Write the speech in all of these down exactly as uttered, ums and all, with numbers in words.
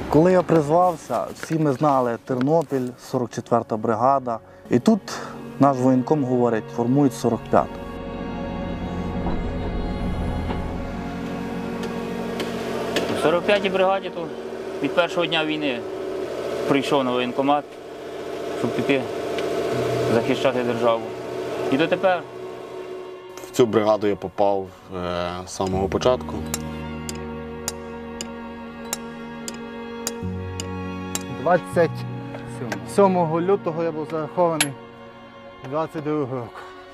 Коли я призвався, всі ми знали Тернопіль, сорок четверта бригада. І тут наш воєнком говорить, формують сорок п'яту. У сорок п'ятій бригаді тут від першого дня війни прийшов на воєнкомат, щоб піти захищати державу. І дотепер. В цю бригаду я попав з самого початку. двадцять сьомого лютого я був зарахований двадцять другого року.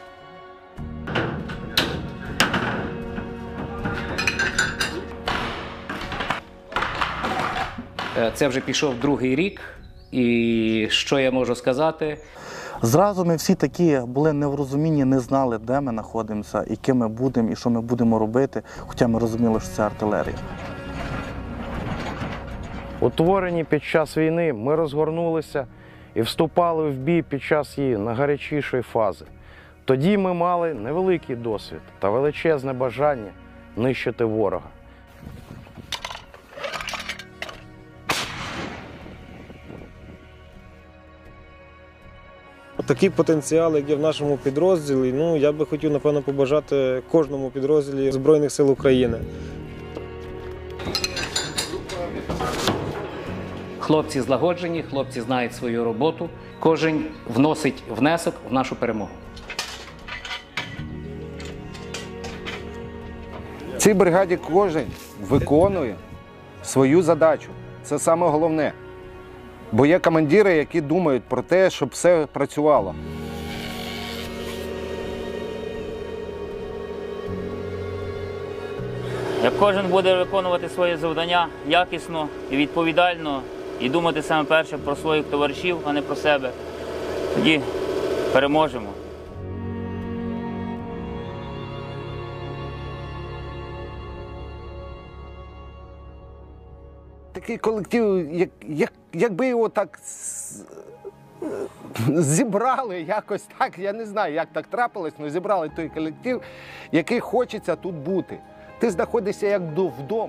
Це вже пішов другий рік, і що я можу сказати? Зразу ми всі такі були не в розумінні, не знали, де ми знаходимося, і ким ми будемо, і що ми будемо робити, хоча ми розуміли, що це артилерія. Утворені під час війни ми розгорнулися і вступали в бій під час її найгарячішої фази. Тоді ми мали невеликий досвід та величезне бажання нищити ворога. Такий потенціал, як є в нашому підрозділі, ну, я би хотів, напевно, побажати кожному підрозділі Збройних сил України. Хлопці злагоджені, хлопці знають свою роботу. Кожен вносить внесок в нашу перемогу. В цій бригаді кожен виконує свою задачу. Це саме головне. Бо є командири, які думають про те, щоб все працювало. Як кожен буде виконувати своє завдання якісно і відповідально, і думати саме перше про своїх товаришів, а не про себе, тоді переможемо. Такий колектив, як, як, якби його так зібрали якось так, я не знаю, як так трапилось, але зібрали той колектив, який хочеться тут бути. Ти знаходишся як вдома.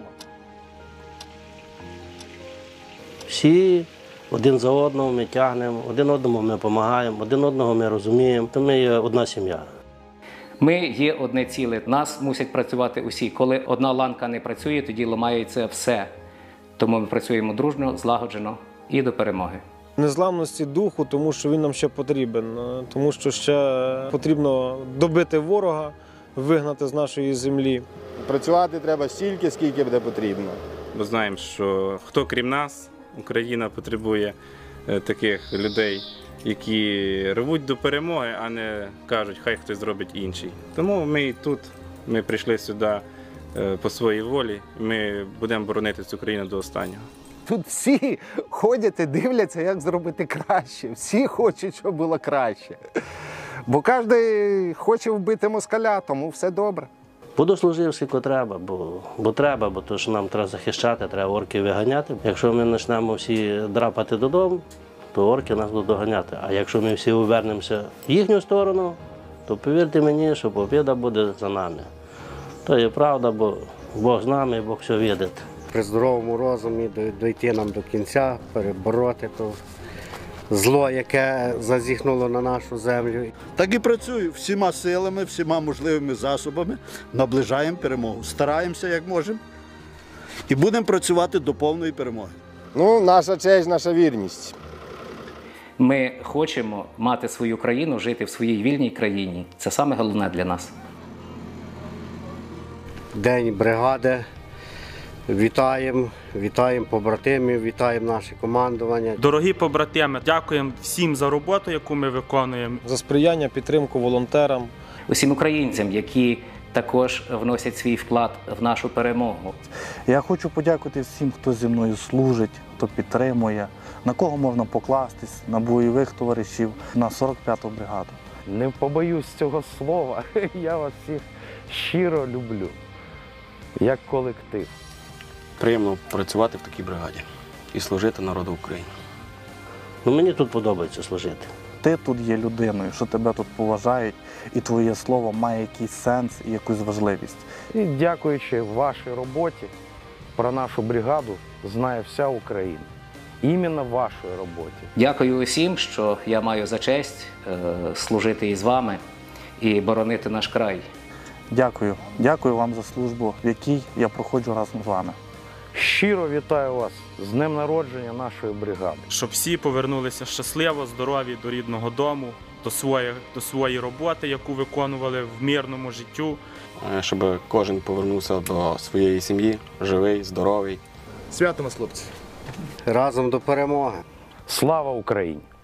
Всі один за одного ми тягнемо, один одному ми допомагаємо, один одного ми розуміємо, то ми є одна сім'я. Ми є одне ціле, нас мусять працювати усі. Коли одна ланка не працює, тоді ламається все. Тому ми працюємо дружно, злагоджено і до перемоги. Незламності духу, тому що він нам ще потрібен, тому що ще потрібно добити ворога, вигнати з нашої землі. Працювати треба стільки, скільки буде потрібно. Ми знаємо, що хто крім нас, Україна потребує таких людей, які рвуть до перемоги, а не кажуть, хай хтось зробить інший. Тому ми і тут, ми прийшли сюди по своїй волі, ми будемо боронити цю країну до останнього. Тут всі ходять і дивляться, як зробити краще. Всі хочуть, щоб було краще. Бо кожен хоче вбити москаля, тому все добре. Буду служив, скільки треба, бо, бо треба, бо то, що нам треба захищати, треба орків виганяти. Якщо ми почнемо всі драпати додому, то орки нас будуть доганяти. А якщо ми всі повернемося в їхню сторону, то повірте мені, що побіда буде за нами. То є правда, бо Бог з нами, Бог все видить. При здоровому розумі дійти нам до кінця, перебороти то зло, яке зазіхнуло на нашу землю. Так і працюю всіма силами, всіма можливими засобами, наближаємо перемогу. Стараємося, як можемо, і будемо працювати до повної перемоги. Ну, наша честь, наша вірність. Ми хочемо мати свою країну, жити в своїй вільній країні. Це саме головне для нас. День бригади. Вітаємо, вітаємо побратимів, вітаємо наше командування. Дорогі побратими, дякуємо всім за роботу, яку ми виконуємо. За сприяння, підтримку волонтерам. Усім українцям, які також вносять свій вклад в нашу перемогу. Я хочу подякувати всім, хто зі мною служить, хто підтримує, на кого можна покластись, на бойових товаришів, на сорок п'яту бригаду. Не побоюсь цього слова, я вас всіх щиро люблю, як колектив. Приємно працювати в такій бригаді і служити народу України. Ну, мені тут подобається служити. Ти тут є людиною, що тебе тут поважають, і твоє слово має якийсь сенс і якусь важливість. І дякуючи вашій роботі, про нашу бригаду знає вся Україна. Іменно в вашій роботі. Дякую усім, що я маю за честь е, служити із вами і боронити наш край. Дякую. Дякую вам за службу, в якій я проходжу разом з вами. Щиро вітаю вас з днем народження нашої бригади. Щоб всі повернулися щасливо, здорові до рідного дому, до своєї, до своєї роботи, яку виконували в мирному життю. Щоб кожен повернувся до своєї сім'ї, живий, здоровий. Свято нас, хлопці! Разом до перемоги! Слава Україні!